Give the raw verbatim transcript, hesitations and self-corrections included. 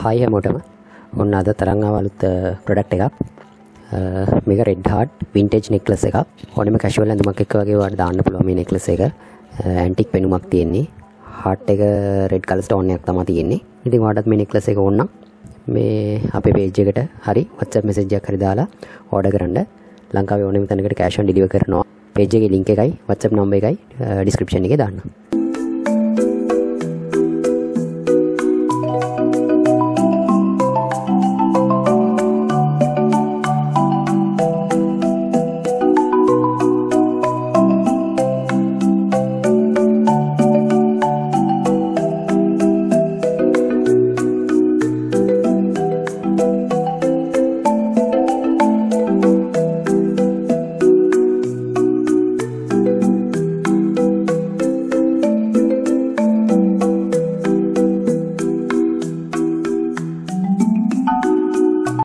hi හැමෝටම ඔන්න අද තරං ආවලුත් ප්‍රොඩක්ට් එකක් මේක රෙඩ් හાર્ට් වින්ටේජ් නෙක්ලස් එකක් ඕනෙම කැෂුවල් ඇඳුමක් එක්ක වගේ ඔයාලට දාන්න පුළුවන් මේ නෙක්ලස් එක ඇන්ටික් පෙනුමක් තියෙන්නේ හાર્ට් එක රෙඩ් කලර් ස්ටෝන් එකක් තමයි තියෙන්නේ ඉතින් ඔයාලට මේ නෙක්ලස් එක ඕන නම් මේ අපේ පේජ් එකට හරි WhatsApp message එකක් හරි දාලා ඕඩර් කරන්න ලංකාවේ ඕනෙම තැනකට කැෂ් ඔන් ඩෙලිවර් කරනවා පේජ් එකේ link එකයි WhatsApp number එකයි description එකේ දාන්න